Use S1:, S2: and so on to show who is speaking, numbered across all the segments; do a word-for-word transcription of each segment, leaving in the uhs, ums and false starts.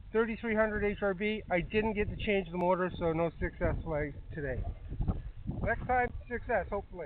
S1: thirty-three hundred H R B. I didn't get to change the motor, so no success flag today. Next time, success, hopefully.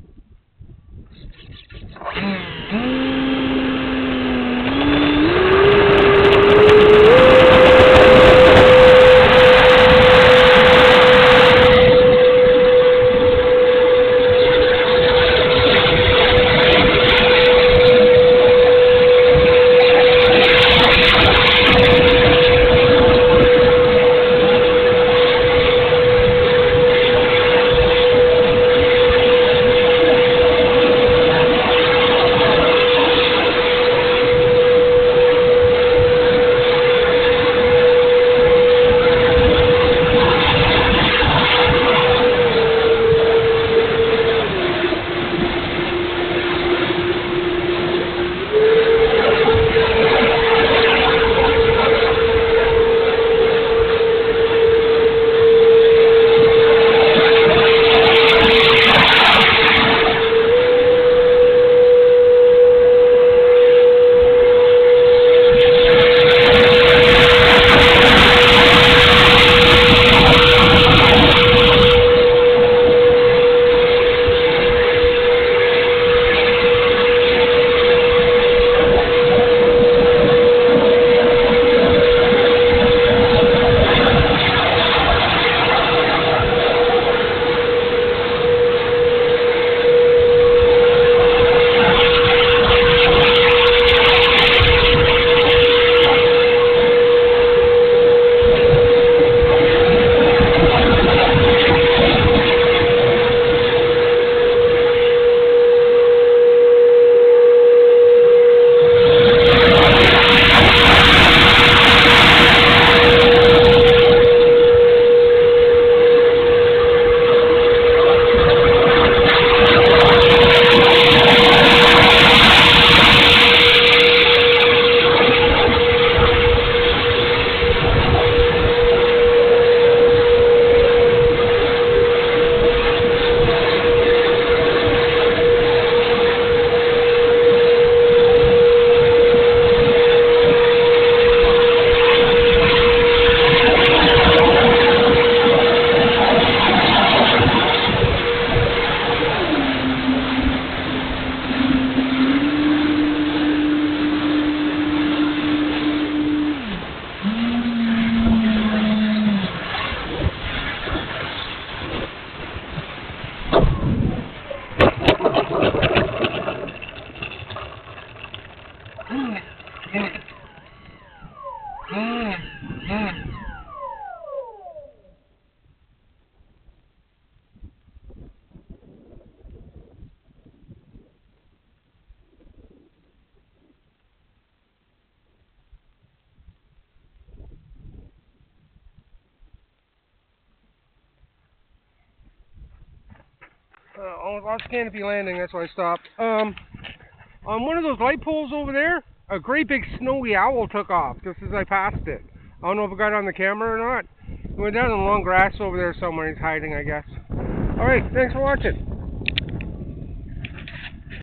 S1: Uh, on canopy landing, that's why I stopped. Um, on one of those light poles over there, a great big snowy owl took off just as I passed it. I don't know if it got on the camera or not. It went down in the long grass over there somewhere. He's hiding, I guess. Alright, thanks for watching.